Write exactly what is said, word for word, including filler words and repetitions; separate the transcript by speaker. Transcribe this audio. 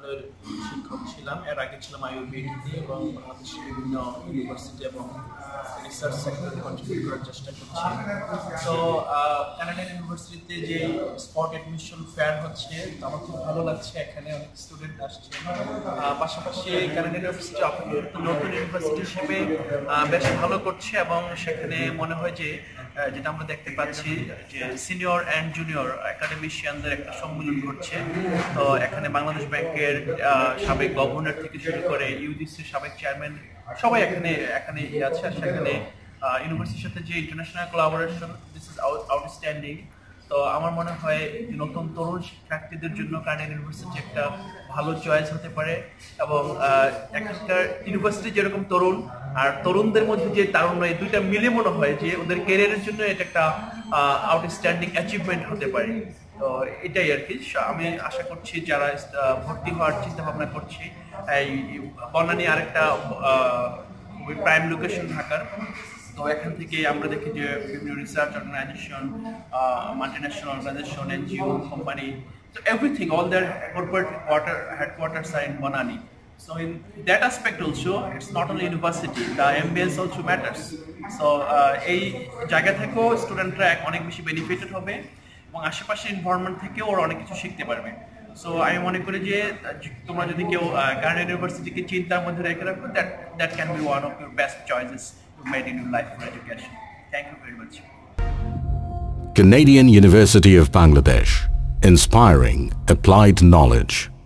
Speaker 1: বিভাগের শিক্ষক ছিলাম। এর আগে ছিলাম আইইউবিএতে এবং বাংলাদেশের বিভিন্ন ইউনিভার্সিটি এবং রিসার্চ সেক্টরে কন্ট্রিবিউট করার চেষ্টা করছি। তো কানাডিয়ান ইউনিভার্সিটিতে যে স্পট অ্যাডমিশন ফেয়ার হচ্ছে আমার খুব ভালো লাগছে, এখানে অনেক স্টুডেন্ট আসছে। পাশাপাশি কানাডিয়ান ইউনিভার্সিটি নতুন ইউনিভার্সিটি হিসেবে বেশ ভালো করছে এবং সেখানে মনে হয় যে যেটা আমরা দেখতে পাচ্ছি যে সিনিয়র অ্যান্ড জুনিয়র একাডেমিশিয়ানদের একটা সম্মেলন ঘটছে। তো এখানে বাংলাদেশ ব্যাংকের সাবেক গভর্নর থেকে শুরু করে ইউজিসির সাবেক চেয়ারম্যান সবাই এখানে এখানে আছে। আর সেখানে ইউনিভার্সিটির সাথে যে international collaboration, this is outstanding. তো আমার মনে হয় নতুন তরুণ শিক্ষার্থীদের জন্য কানাডিয়ান ইউনিভার্সিটি একটা ভালো চয়েস হতে পারে এবং এখানকার ইউনিভার্সিটি যেরকম তরুণ আর তরুণদের মধ্যে যে তারুণ্য, এই দুইটা মিলে মনে হয় যে ওদের ক্যারিয়ারের জন্য এটা একটা আউটস্ট্যান্ডিং অ্যাচিভমেন্ট হতে পারে। তো এটাই আর কি। আমি আশা করছি যারা ভর্তি হওয়ার চিন্তা ভাবনা করছি, এই বনানী আরেকটা খুবই প্রাইম লোকেশন ঢাকার। তো এখান থেকে আমরা দেখি যে বিভিন্ন research organisation, multinational organisation, NGO, company, so everything, all their corporate quarter headquarters are in Banani. So in that aspect also, it's not only university, the ambience also matters. So এই জায়গা থেকেও স্টুডেন্টরা অনেক বেশি বেনিফিটেড হবে এবং আশেপাশে environment থেকেও ওরা অনেক কিছু শিখতে পারবে। সো আমি মনে করি যে তোমরা যদি কেউ কানাডিয়ান ইউনিভার্সিটিকে চিন্তার মধ্যে রেখে রাখো, that that can be one of your best choices you made in your life for education. Thank you very much.
Speaker 2: Canadian University of Bangladesh, inspiring applied knowledge.